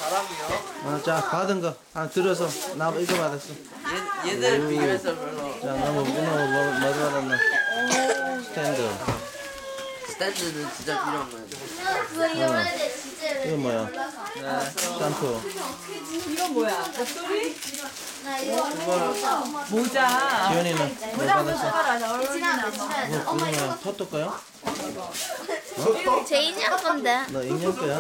사람이요? 자, 받은 거. 들어서. 나 이거 받았어. 얘들 비교해서 별로. 자, 뭐 받았나? 스탠드. 스탠드는 진짜 필요한 거예요. 이거 뭐야? 샴푸. 이거 뭐야? 목소리? 이거 모자. 지연이는 뭐 받았어? 이거 뭐야? 토토 거야? 제 인형 건데. 너 인형 거야?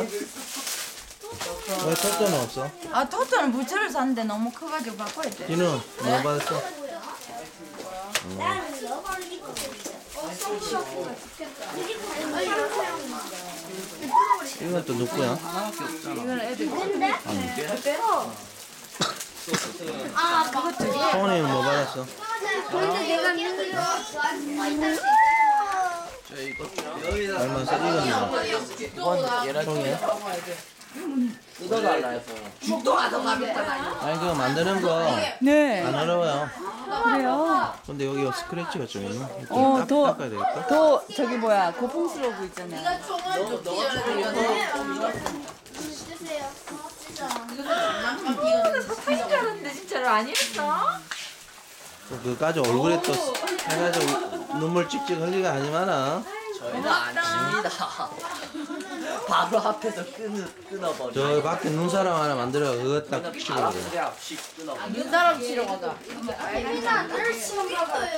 왜 토토는 없어? 아, 토토는 부츠를 샀는데 너무 커가지고 바꿔야 돼. 진우, 뭐 받았어? 이건 또 누구야? 이건 애들. 성원이는 뭐 받았어? 저 이거 얼마 써? 이건 뭐야? 이건 얘랑 형이야? 뜯어달라 해서. 아니 그거 만드는 거 안 네. 어려워요. 그래요? 근데 여기 스크래치가 좀 있나? 더 닦아야 되겠다. 저기 뭐야 고풍스러워 있잖아요. 사탕인 줄 알았는데 진짜로 아니었어? 그까지 얼굴에 또 해가지고 눈물 찍찍 흘리가 아니마나. 저희는 안 칩니다. 바로 앞에서 끊어버려. 저 밖에 눈사람 하나 만들어 그거 딱 치고. 그래, 끊어버려. 눈사람 치러 가자.